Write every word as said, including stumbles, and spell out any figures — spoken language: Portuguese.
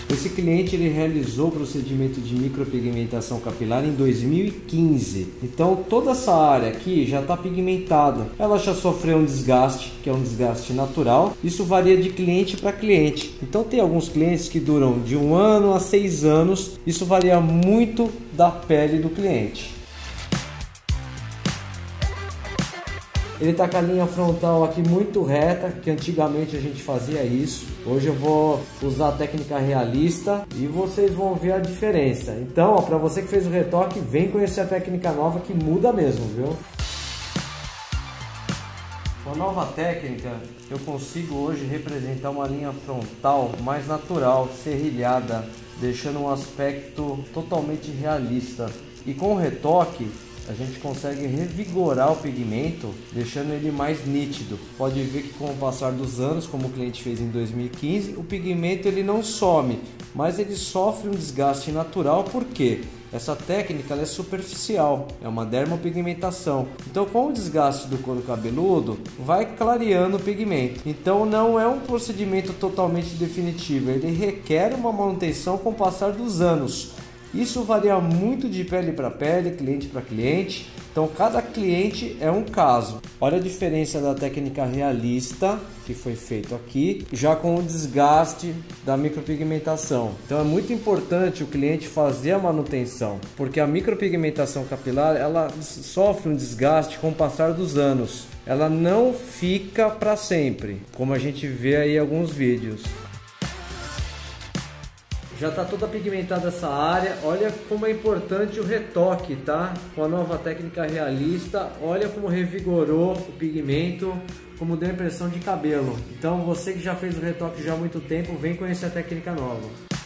Esse cliente ele realizou o procedimento de micropigmentação capilar em dois mil e quinze. Então toda essa área aqui já está pigmentada. Ela já sofreu um desgaste, que é um desgaste natural. Isso varia de cliente para cliente. Então tem alguns clientes que duram de um ano a seis anos. Isso varia muito da pele do cliente. Ele está com a linha frontal aqui muito reta, que antigamente a gente fazia isso. Hoje eu vou usar a técnica realista e vocês vão ver a diferença. Então, para você que fez o retoque, vem conhecer a técnica nova que muda mesmo, viu? Com a nova técnica, eu consigo hoje representar uma linha frontal mais natural, serrilhada, deixando um aspecto totalmente realista. E com o retoque, a gente consegue revigorar o pigmento, deixando ele mais nítido. Pode ver que com o passar dos anos, como o cliente fez em dois mil e quinze, o pigmento ele não some, mas ele sofre um desgaste natural, porque essa técnica ela é superficial, é uma dermopigmentação. Então com o desgaste do couro cabeludo, vai clareando o pigmento. Então não é um procedimento totalmente definitivo, ele requer uma manutenção com o passar dos anos. Isso varia muito de pele para pele, cliente para cliente, então cada cliente é um caso. Olha a diferença da técnica realista que foi feito aqui, já com o desgaste da micropigmentação. Então é muito importante o cliente fazer a manutenção, porque a micropigmentação capilar ela sofre um desgaste com o passar dos anos. Ela não fica para sempre, como a gente vê aí em alguns vídeos. Já está toda pigmentada essa área, olha como é importante o retoque, tá? Com a nova técnica realista, olha como revigorou o pigmento, como deu a impressão de cabelo. Então você que já fez o retoque já há muito tempo, vem conhecer a técnica nova.